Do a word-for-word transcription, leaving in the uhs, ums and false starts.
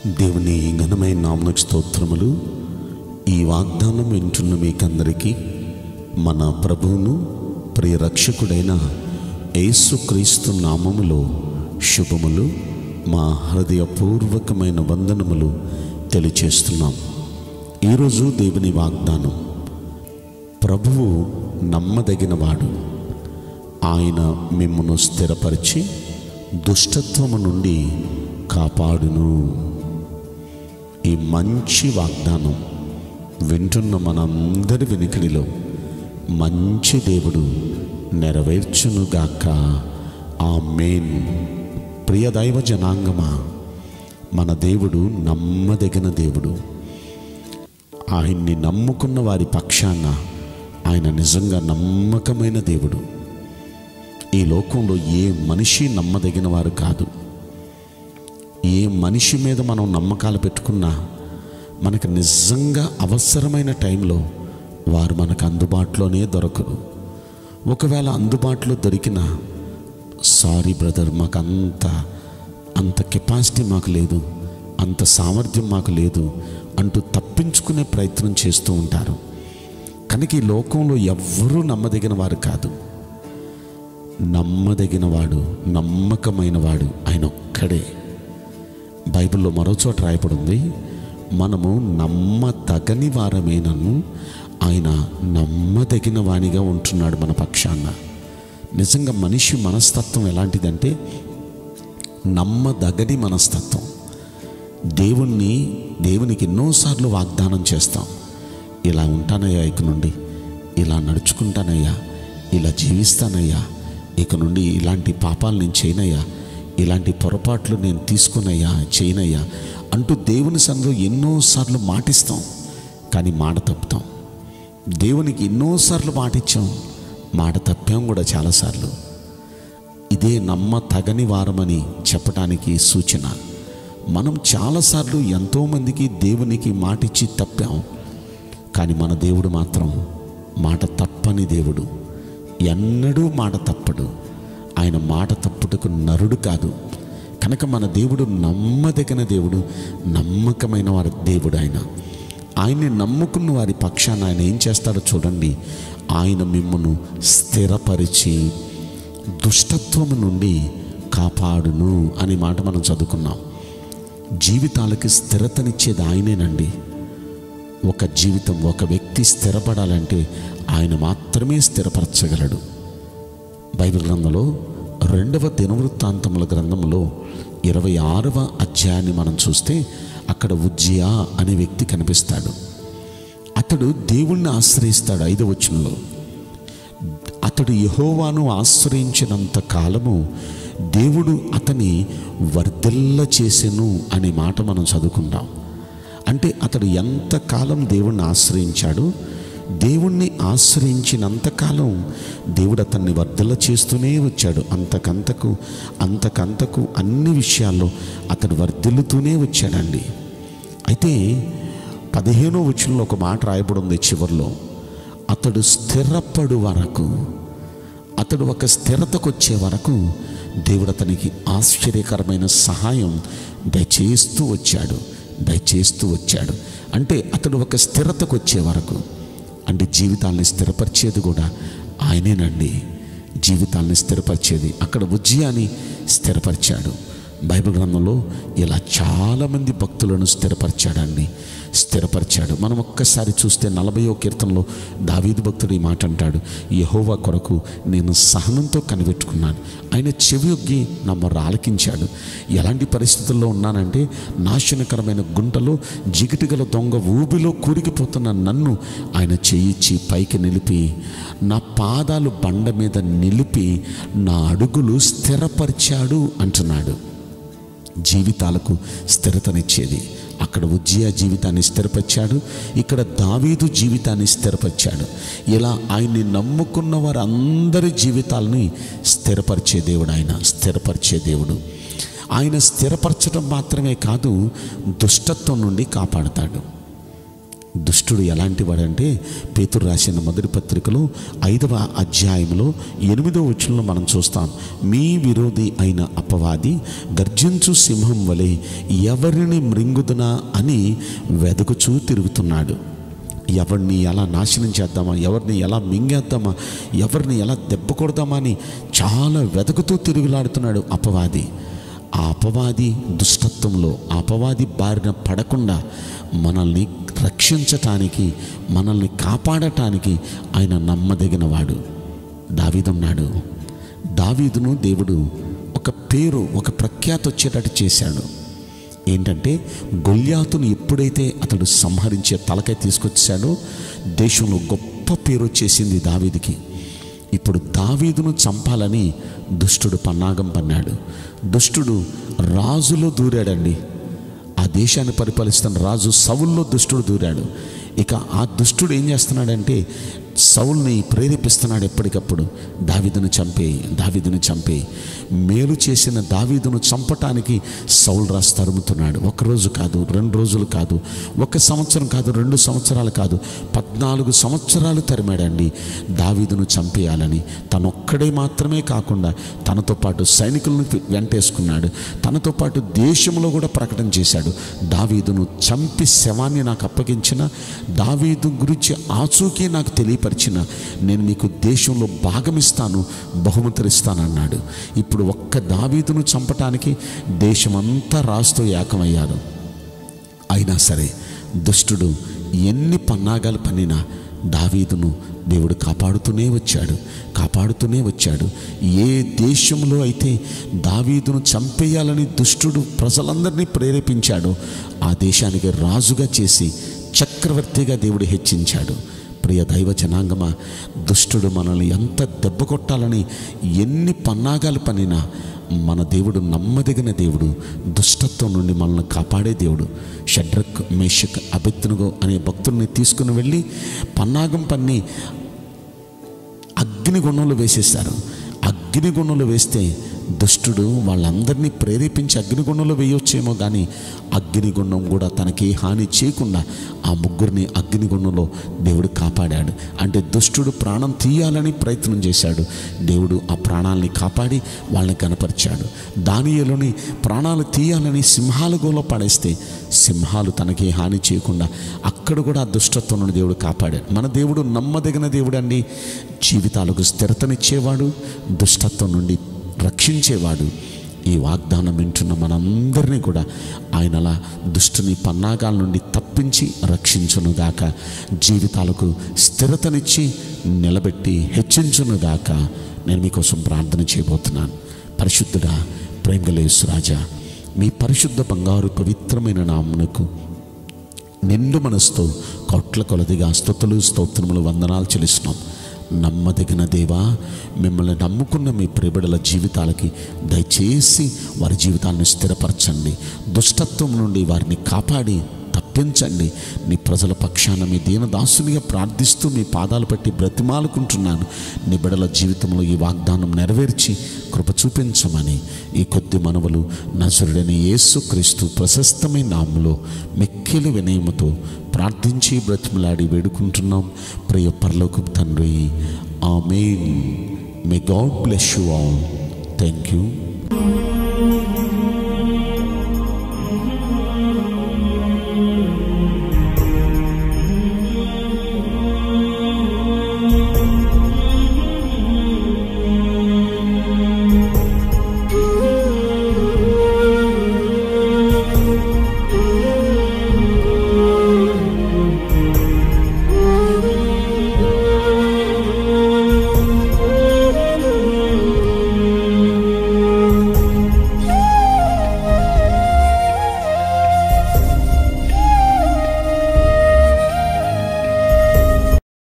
దేవుని ఘనమైన నామమునకు స్తోత్రములు. ఈ వాగ్దానం వింటున్న మీకందరికీ మన ప్రభువును ప్రియ రక్షకుడైన యేసుక్రీస్తు నామములో శుభములు, మా హృదయపూర్వకమైన వందనములు తెలియచేస్తున్నాం. ఈరోజు దేవుని వాగ్దానం, ప్రభువు నమ్మదగినవాడు, ఆయన మిమ్మును స్థిరపరిచి దుష్టత్వము నుండి కాపాడును. ఈ మంచి వాగ్దానం వింటున్న మనందరి వినికిడిలో మంచి దేవుడు నెరవేర్చునుగాక. ఆమేన్. ప్రియ దైవ జనాంగమా, మన దేవుడు నమ్మదగిన దేవుడు. ఆయన్ని నమ్ముకున్న వారి పక్షాన ఆయన నిజంగా నమ్మకమైన దేవుడు. ఈ లోకంలో ఏ మనిషి నమ్మదగిన వారు కాదు. ఏ మనిషి మీద మనం నమ్మకాలు పెట్టుకున్నా మనకు నిజంగా అవసరమైన టైంలో వారు మనకు అందుబాటులోనే దొరకరు. ఒకవేళ అందుబాటులో దొరికినా, సారీ బ్రదర్, మాకు అంత అంత కెపాసిటీ మాకు లేదు, అంత సామర్థ్యం మాకు లేదు అంటూ తప్పించుకునే ప్రయత్నం చేస్తూ ఉంటారు. కనుక ఈ లోకంలో ఎవ్వరూ నమ్మదగిన వారు కాదు. నమ్మదగిన వాడు, నమ్మకమైన వాడు ఆయన ఒక్కడే. బైబిల్లో మరో చోట రాయబడి ఉంది, మనము నమ్మదగని వారమేనను ఆయన నమ్మదగిన వానిగా ఉంటున్నాడు మన పక్షాన. నిజంగా మనిషి మనస్తత్వం ఎలాంటిదంటే నమ్మదగని మనస్తత్వం. దేవుణ్ణి దేవునికి ఎన్నోసార్లు వాగ్దానం చేస్తాం, ఇలా ఉంటానయ్యా, ఇక నుండి ఇలా నడుచుకుంటానయ్యా, ఇలా జీవిస్తానయ్యా, ఇక నుండి ఇలాంటి పాపాలు నేను చేయనయ్యా, ఇలాంటి పొరపాట్లు నేను తీసుకునయ్యా, చేయనయ్యా అంటూ దేవుని సన్నిధిలో ఎన్నోసార్లు మాటిస్తాం, కానీ మాట తప్పుతాం. దేవునికి ఎన్నోసార్లు మాటిచ్చాం, మాట తప్పాం కూడా చాలాసార్లు. ఇదే నమ్మ తగని వారమని చెప్పడానికి సూచన. మనం చాలాసార్లు ఎంతోమందికి దేవునికి మాటిచ్చి తప్పాం, కానీ మన దేవుడు మాత్రం మాట తప్పని దేవుడు. ఎన్నడూ మాట తప్పడు. ఆయన మాట తప్పుటకు నరుడు కాదు. కనుక మన దేవుడు నమ్మదగిన దేవుడు, నమ్మకమైన వారి దేవుడు. ఆయన ఆయన్ని నమ్ముకున్న వారి పక్షాన ఆయన ఏం చేస్తాడో చూడండి. ఆయన మిమ్మును స్థిరపరిచి దుష్టత్వము నుండి కాపాడును అనే మాట మనం చదువుకున్నాం. జీవితాలకి స్థిరతనిచ్చేది ఆయనేనండి. ఒక జీవితం, ఒక వ్యక్తి స్థిరపడాలంటే ఆయన మాత్రమే స్థిరపరచగలడు. బైబిల్ గ్రంథంలో రెండవ దినవృత్తాంతముల గ్రంథంలో ఇరవై ఆరవ అధ్యాయాన్ని మనం చూస్తే అక్కడ ఉజ్జియా అనే వ్యక్తి కనిపిస్తాడు. అతడు దేవుణ్ణి ఆశ్రయిస్తాడు. ఐదవ వచనంలో అతడు యెహోవాను ఆశ్రయించినంత కాలము దేవుడు అతని వర్ధిల్ల చేసెను అనే మాట మనం చదువుకుంటాం. అంటే అతడు ఎంతకాలం దేవుణ్ణి ఆశ్రయించాడు, దేవుణ్ణి ఆశ్రయించినంతకాలం దేవుడు అతన్ని వర్ధల చేస్తూనే వచ్చాడు. అంతకంతకు అంతకంతకు అన్ని విషయాల్లో అతడు వర్ధిల్లుతూనే వచ్చాడండి. అయితే పదిహేనో వచనంలో ఒక మాట రాయబడి ఉంది చివరిలో, అతడు స్థిరపడు వరకు, అతడు ఒక స్థిరతకు వచ్చే వరకు దేవుడు అతనికి ఆశ్చర్యకరమైన సహాయం దయచేస్తూ వచ్చాడు దయచేస్తూ వచ్చాడు అంటే అతడు ఒక స్థిరతకు వచ్చే వరకు, అంటే జీవితాన్ని స్థిరపరిచేది కూడా ఆయనేనండి. జీవితాన్ని స్థిరపరిచేది. అక్కడ ఉజ్జియాని స్థిరపరిచాడు. బైబిల్ గ్రంథంలో ఇలా చాలామంది భక్తులను స్థిరపరిచాడండి, స్థిరపరిచాడు. మనం ఒక్కసారి చూస్తే నలభైవ కీర్తనలో దావీదు భక్తుడు ఈ మాట అంటాడు, యెహోవా కొరకు నేను సహనంతో కనిపెట్టుకున్నాను, ఆయన చెవియొగ్గి నా మొర్ర ఆలకించాడు. ఎలాంటి పరిస్థితుల్లో ఉన్నానంటే నాశనకరమైన గుంటలో జిగిటిగల దొంగ ఊబిలో కూరికిపోతున్న నన్ను ఆయన చేయిచ్చి పైకి నిలిపి, నా పాదాలు బండ మీద నిలిపి నా అడుగులు స్థిరపరిచాడు అంటున్నాడు. జీవితాలకు స్థిరతనిచ్చేది. అక్కడ ఉజ్జియా జీవితాన్ని స్థిరపరిచాడు, ఇక్కడ దావీదు జీవితాన్ని స్థిరపరిచాడు. ఇలా ఆయన్ని నమ్ముకున్న వారందరి జీవితాలని స్థిరపరిచే దేవుడు ఆయన, స్థిరపరిచే దేవుడు. ఆయన స్థిరపరచడం మాత్రమే కాదు, దుష్టత్వం నుండి కాపాడుతాడు. దుష్టుడు ఎలాంటి వాడంటే పేతురు రాసిన మొదటి పత్రికలో ఐదవ అధ్యాయంలో ఎనిమిదవ వచనంలో మనం చూస్తాం. మీ విరోధి అయిన అపవాది గర్జించు సింహం వలె ఎవరిని మృంగుదునా అని వెదకుచూ తిరుగుతున్నాడు. ఎవరిని ఎలా నాశనం చేద్దామా, ఎవరిని ఎలా మింగేద్దామా, ఎవరిని ఎలా దెబ్బ కొడదామా అని చాలా వెతుకుతూ తిరుగులాడుతున్నాడు అపవాది. ఆ అపవాది దుష్టత్వంలో ఆ అపవాది బారిన పడకుండా మనల్ని రక్షించటానికి, మనల్ని కాపాడటానికి ఆయన నమ్మదగిన వాడు. దావీదున్నాడు. దావీదును దేవుడు ఒక పేరు, ఒక ప్రఖ్యాతి వచ్చేటట్టు చేశాడు. ఏంటంటే గొల్యాతును ఎప్పుడైతే అతడు సంహరించే తలకై తీసుకొచ్చాడో దేశంలో గొప్ప పేరు వచ్చేసింది దావీదుకి. ఇప్పుడు దావీదును చంపాలని దుష్టుడు పన్నాగం పన్నాడు. దుష్టుడు రాజులో దూరాడండి. ఆ దేశాన్ని పరిపాలిస్తున్న రాజు సౌల్లో దుష్టుడు దూరాడు. ఇక ఆ దుష్టుడు ఏం చేస్తున్నాడంటే సౌల్ని ప్రేరేపిస్తున్నాడు ఎప్పటికప్పుడు, దావీదును చంపేయి, దావీదును చంపేయి. మేలు చేసిన దావీదును చంపటానికి సౌల్ రాజు తరుముతున్నాడు. ఒకరోజు కాదు, రెండు రోజులు కాదు, ఒక సంవత్సరం కాదు, రెండు సంవత్సరాలు కాదు, పద్నాలుగు సంవత్సరాలు తరిమాడండి దావీదును చంపేయాలని. తనొక్కడే మాత్రమే కాకుండా తనతో పాటు సైనికులను వెంటేసుకున్నాడు. తనతో పాటు దేశంలో కూడా ప్రకటన చేశాడు, దావీదును చంపి శవాన్ని నాకు అప్పగించిన, దావీదు గురించి ఆచూకీ నాకు తెలియపరిచిన నేను మీకు దేశంలో భాగమిస్తాను, బహుమతిస్తానన్నాడు. ఇప్పుడు ఒక్క దావీదును చంపటానికి దేశమంతా రాజుతో ఏకమయ్యారు. అయినా సరే దుష్టుడు ఎన్ని పన్నాగాలు పన్నినా దావీదును దేవుడు కాపాడుతూనే వచ్చాడు, కాపాడుతూనే వచ్చాడు. ఏ దేశంలో అయితే దావీదును చంపేయాలని దుష్టుడు ప్రజలందరినీ ప్రేరేపించాడో ఆ దేశానికి రాజుగా చేసి చక్రవర్తిగా దేవుడు హెచ్చించాడు. ప్రియ దైవ జనాంగమా, దుష్టుడు మనల్ని ఎంత దెబ్బ కొట్టాలని ఎన్ని పన్నాగాలు పనినా మన దేవుడు నమ్మదగిన దేవుడు, దుష్టత్వం నుండి మనల్ని కాపాడే దేవుడు. షడ్రక్, మేషక్, అబేద్నెగో అనే భక్తుల్ని తీసుకుని వెళ్ళి పన్నాగం పన్ని అగ్నిగుండంలో వేసేశారు. అగ్నిగుండంలో వేస్తే దుష్టుడు వాళ్ళందరినీ ప్రేరేపించి అగ్నిగుండంలో వేయొచ్చేమో కానీ అగ్నిగుండం కూడా తనకి హాని చేయకుండా ఆ ముగ్గురిని అగ్నిగుండంలో దేవుడు కాపాడాడు. అంటే దుష్టుడు ప్రాణం తీయాలని ప్రయత్నం చేశాడు, దేవుడు ఆ ప్రాణాలని కాపాడి వాళ్ళని కనపరిచాడు. దానియేలుని ప్రాణాలు తీయాలని సింహాల గోలో పడేస్తే సింహాలు తనకి హాని చేయకుండా అక్కడ కూడా ఆ దుష్టత్వం నుండి దేవుడు కాపాడాడు. మన దేవుడు నమ్మదగిన దేవుడు అండి. జీవితాలకు స్థిరతనిచ్చేవాడు, దుష్టత్వం నుండి రక్షించేవాడు. ఈ వాగ్దానం వింటున్న మనందరినీ కూడా ఆయన అలా దుష్టుని పన్నాగాల నుండి తప్పించి రక్షించునుగాక, జీవితాలకు స్థిరతనిచ్చి నిలబెట్టి హెచ్చించునుగాక. నేను మీకోసం ప్రార్థన చేయబోతున్నాను. పరిశుద్ధుడా, ప్రేమగల యేసు రాజా, మీ పరిశుద్ధ బంగారు పవిత్రమైన నామమునకు నిండు మనసుతో కోట్ల కొలదిగా స్తుతులు, స్తోత్రములు, వందనాలు చెల్లిస్తున్నాం. నమ్మదగిన దేవా, మిమ్మల్ని నమ్ముకున్న మీ ప్రియబిడల జీవితాలకి దయచేసి వారి జీవితాలను స్థిరపరచండి, దుష్టత్వం నుండి వారిని కాపాడి తప్పించండి. నీ ప్రజల పక్షాన మీ దీనదాసునిగా ప్రార్థిస్తూ మీ పాదాలు పట్టి బ్రతిమాలుకుంటున్నాను. నీ బిడల జీవితంలో ఈ వాగ్దానం నెరవేర్చి కృప చూపించమని ఈ కొద్ది మనవులు నజరుడైన యేసుక్రీస్తు ప్రశస్తమైన నామములో మిక్కిలి వినయముతో ప్రార్థించి బ్రతిమలాడి వేడుకుంటున్నాం ప్రియ పరలోకపు తండ్రి. ఆమేన్. May God bless you all. Thank you.